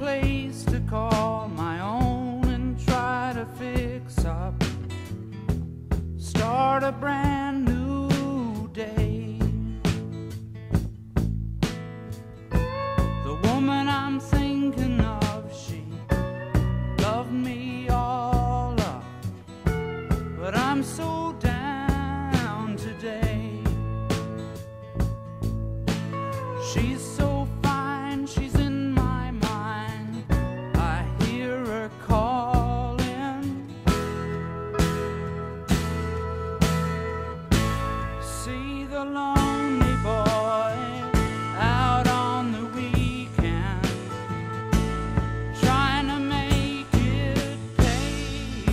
place to call my own and try to fix up, start a brand new day. The woman I'm thinking of, she loved me all up, but I'm so down today. She's so fine, she's in my mind, I hear her calling. See the lonely boy out on the weekend, trying to make it pay.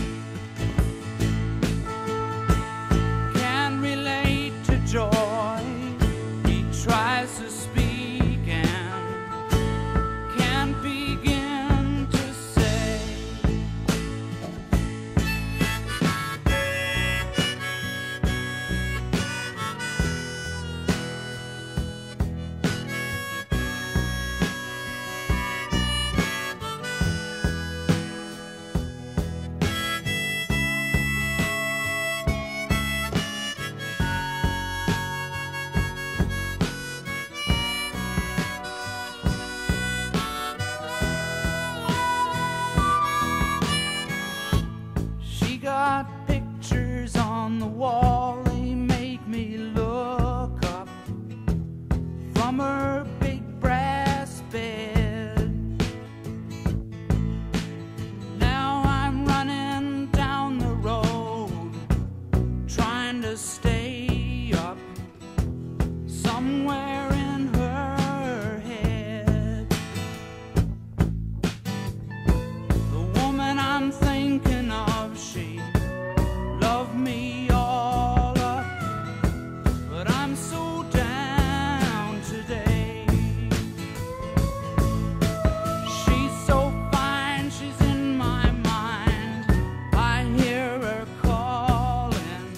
Can't relate to joy, he tries to speak and can't begin to say. She got pictures on the wall, they make me look up from her big brass bed. Now I'm running down the road, trying to stay up somewhere in her head. The woman I'm thinking of, she loved me all up, but I'm so down today. She's so fine, she's in my mind, I hear her calling.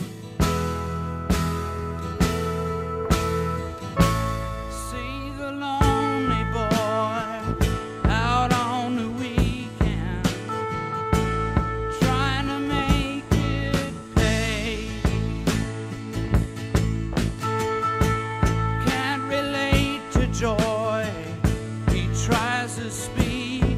See the lonely boy out on the weekend, trying to make it pay. Can't relate to joy, he tries to speak